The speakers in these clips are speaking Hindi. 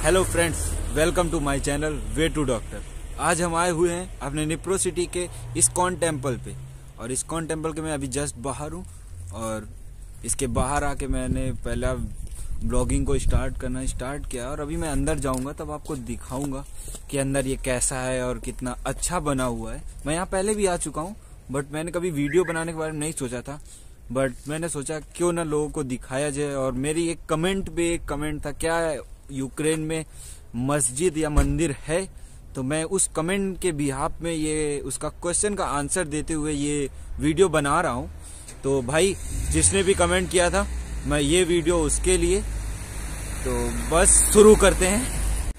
Hello friends, welcome to my channel way to doctor. आज हम आए हुए हैं अपने निप्रो सिटी के इस्कॉन टेम्पल पे, और इस्कॉन टेम्पल के मैं अभी जस्ट बाहर हूँ। और इसके बाहर आके मैंने पहला ब्लॉगिंग को स्टार्ट किया, और अभी मैं अंदर जाऊंगा तब आपको दिखाऊंगा कि अंदर ये कैसा है और कितना अच्छा बना हुआ है। मैं यहाँ पहले भी आ चुका हूँ, बट मैंने कभी वीडियो बनाने के बारे में नहीं सोचा था, बट मैंने सोचा क्यों ना लोगों को दिखाया जाए। और मेरी एक कमेंट पे एक कमेंट था, क्या यूक्रेन में मस्जिद या मंदिर है? तो मैं उस कमेंट के बिहाफ में ये उसका क्वेश्चन का आंसर देते हुए ये वीडियो बना रहा हूँ। तो भाई जिसने भी कमेंट किया था, मैं ये वीडियो उसके लिए। तो बस शुरू करते हैं।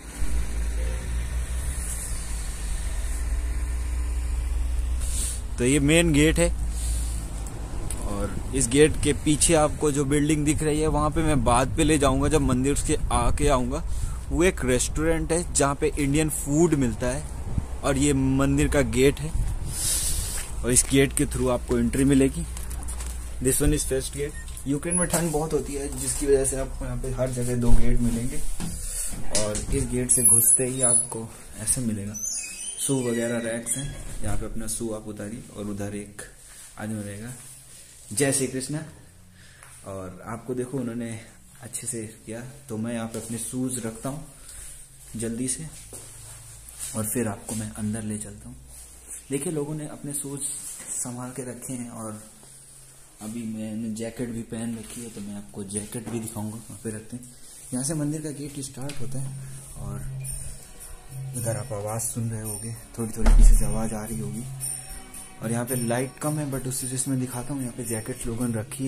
तो ये मेन गेट है, और इस गेट के पीछे आपको जो बिल्डिंग दिख रही है वहां पे मैं बाद पे ले जाऊंगा जब मंदिर से आके आऊंगा। वो एक रेस्टोरेंट है जहाँ पे इंडियन फूड मिलता है, और ये मंदिर का गेट है, और इस गेट के थ्रू आपको एंट्री मिलेगी। This one is first gate. Ukraine में ठंड बहुत होती है, जिसकी वजह से आपको यहाँ पे हर जगह 2 गेट मिलेंगे, और इस गेट से घुसते ही आपको ऐसे मिलेगा शू वगैरह रैक्स हैं। यहाँ पे अपना शू आप उतारिए, और उधर एक आदमी रहेगा, जय श्री कृष्ण। और आपको देखो उन्होंने अच्छे से किया, तो मैं यहाँ पे अपने शूज रखता हूँ जल्दी से, और फिर आपको मैं अंदर ले चलता हूँ। देखिए लोगों ने अपने शूज संभाल के रखे हैं, और अभी मैंने जैकेट भी पहन रखी है, तो मैं आपको जैकेट भी दिखाऊंगा। वहाँ पे रखते हैं। यहाँ से मंदिर का गेट स्टार्ट होता है, और इधर आप आवाज़ सुन रहे होगे, थोड़ी थोड़ी पीछे से आवाज़ आ रही होगी। और यहाँ पे लाइट कम है, बट उसी जिसमें दिखाता हूँ। यहाँ पे जैकेट लोगों ने रखी है,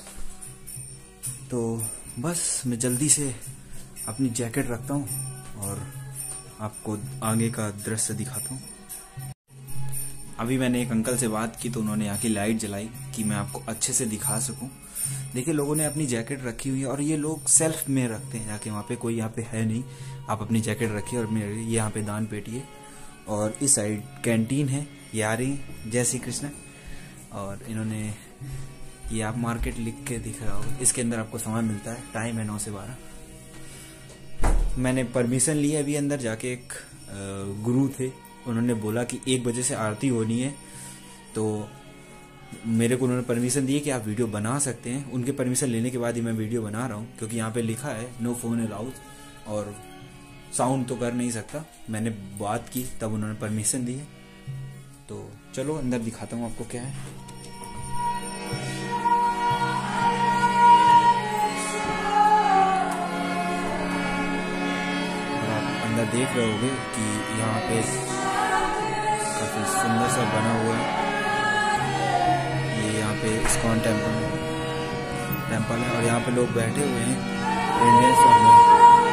तो बस मैं जल्दी से अपनी जैकेट रखता हूँ और आपको आगे का दृश्य दिखाता हूँ। अभी मैंने एक अंकल से बात की, तो उन्होंने यहाँ की लाइट जलाई कि मैं आपको अच्छे से दिखा सकूं। देखिए लोगों ने अपनी जैकेट रखी हुई है, और ये लोग सेल्फ में रखते हैं जाके, वहाँ पे कोई यहाँ पे है नहीं। आप अपनी जैकेट रखिए, और मेरे ये यहाँ पे दान पेटी है, और इस साइड कैंटीन है। ये आ रही जय श्री कृष्ण। और इन्होंने ये आप मार्केट लिख के दिख रहा होगा, इसके अंदर आपको सामान मिलता है। टाइम है 9 से 12। मैंने परमिशन ली है अभी अंदर जाके। एक गुरु थे, उन्होंने बोला कि 1 बजे से आरती होनी है, तो मेरे को उन्होंने परमिशन दी है कि आप वीडियो बना सकते हैं। उनके परमिशन लेने के बाद ही मैं वीडियो बना रहा हूँ, क्योंकि यहाँ पे लिखा है नो फोन अलाउड, और साउंड तो कर नहीं सकता। मैंने बात की तब उन्होंने परमिशन दी है। तो चलो अंदर दिखाता हूँ आपको क्या है। और आप अंदर देख रहे होंगे कि यहाँ पे काफी सुंदर सा बना हुआ है। ये यहाँ पे इस्कॉन टेम्पल है, और यहाँ पे लोग बैठे हुए हैं, इंडियंस और मैं।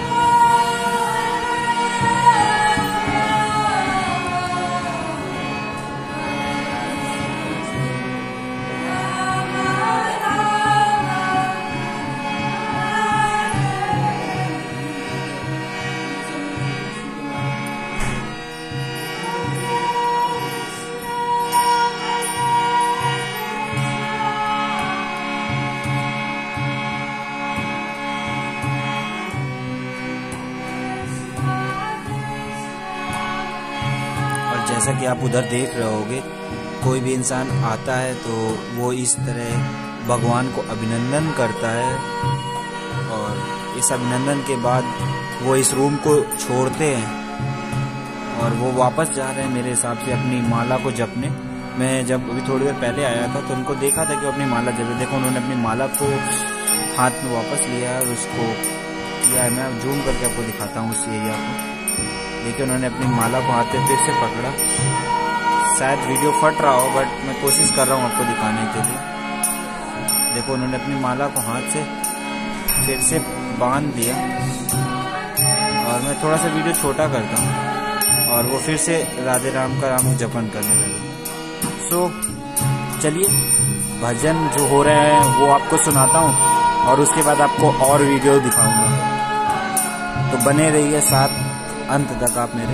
जैसा कि आप उधर देख रहे होगे, कोई भी इंसान आता है तो वो इस तरह भगवान को अभिनंदन करता है, और इस अभिनंदन के बाद वो इस रूम को छोड़ते हैं, और वो वापस जा रहे हैं मेरे हिसाब से अपनी माला को जपने। मैं जब अभी थोड़ी देर पहले आया था तो उनको देखा था कि वो अपनी माला जपे। देखो उन्होंने अपनी माला को हाथ में वापस लिया है, और उसको किया है। मैं जूम करके आपको दिखाता हूँ उस एरिया को। देखिए उन्होंने अपनी माला को हाथ में फिर से पकड़ा। शायद वीडियो फट रहा हो, बट मैं कोशिश कर रहा हूँ आपको दिखाने के लिए। देखो उन्होंने अपनी माला को हाथ से फिर से बांध दिया, और मैं थोड़ा सा वीडियो छोटा करता हूँ, और वो फिर से राधे राम का राम जपन करने लगे। सो चलिए भजन जो हो रहे हैं वो आपको सुनाता हूँ, और उसके बाद आपको और वीडियो दिखाऊंगा। तो बने रहिए साथ अंत तक आप मेरे।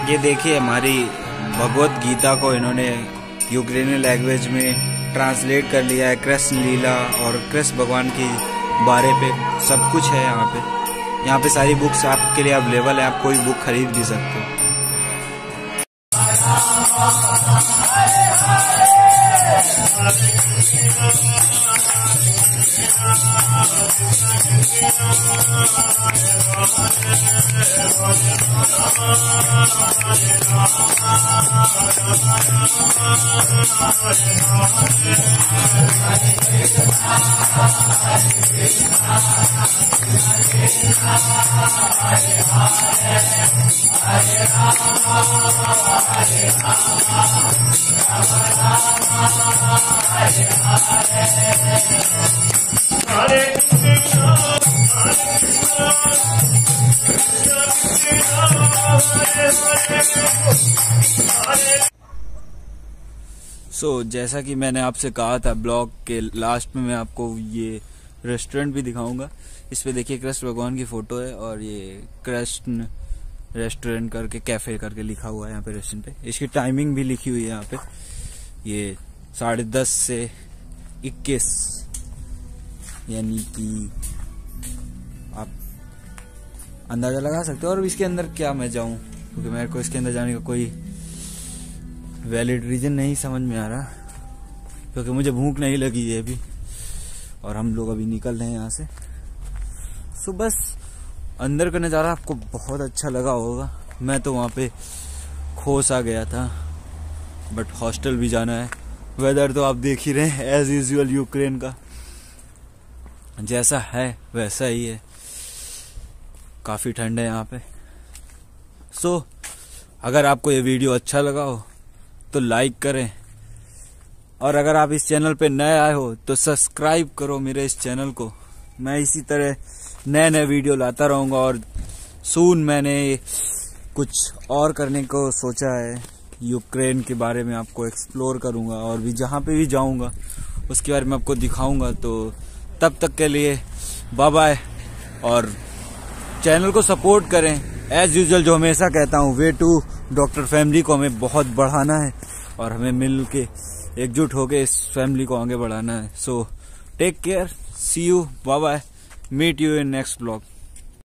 ये देखिए हमारी भगवत गीता को इन्होंने यूक्रेनी लैंग्वेज में ट्रांसलेट कर लिया है। कृष्ण लीला और कृष्ण भगवान की बारे पे सब कुछ है यहाँ पे। यहाँ पे सारी बुक्स आपके लिए अवेलेबल है, आप कोई बुक खरीद भी सकते हो। जैसा कि मैंने आपसे कहा था ब्लॉग के लास्ट में मैं आपको ये रेस्टोरेंट भी दिखाऊंगा। इस पे देखिए कृष्ण भगवान की फोटो है और ये कृष्ण रेस्टोरेंट करके कैफे करके लिखा हुआ है यहाँ पे रेस्टोरेंट पे। इसकी टाइमिंग भी लिखी हुई है यहाँ पे, ये 10:30 से 21, यानी कि आप अंदाजा लगा सकते हो। और इसके अंदर क्या मैं जाऊं, क्योंकि मेरे को इसके अंदर जाने का कोई वैलिड रीजन नहीं समझ में आ रहा, क्योंकि मुझे भूख नहीं लगी है अभी और हम लोग अभी निकल रहे हैं यहाँ से। सो बस अंदर का नज़ारा आपको बहुत अच्छा लगा होगा। मैं तो वहाँ पे खो सा गया था, बट हॉस्टल भी जाना है। वेदर तो आप देख ही रहे हैं एज यूजुअल यूक्रेन का, जैसा है वैसा ही है, काफ़ी ठंड है यहाँ पे। सो अगर आपको ये वीडियो अच्छा लगा हो तो लाइक करें, और अगर आप इस चैनल पे नए आए हो तो सब्सक्राइब करो मेरे इस चैनल को। मैं इसी तरह नए नए वीडियो लाता रहूँगा और सून मैंने कुछ और करने को सोचा है। यूक्रेन के बारे में आपको एक्सप्लोर करूँगा और भी जहाँ पे भी जाऊँगा उसके बारे में आपको दिखाऊँगा। तो तब तक के लिए बाय बाय, और चैनल को सपोर्ट करें एज यूजुअल। जो हमेशा कहता हूँ, वे टू डॉक्टर फैमिली को हमें बहुत बढ़ाना है और हमें मिल के एकजुट होके इस फैमिली को आगे बढ़ाना है। So take care, see you, bye bye, meet you in next blog.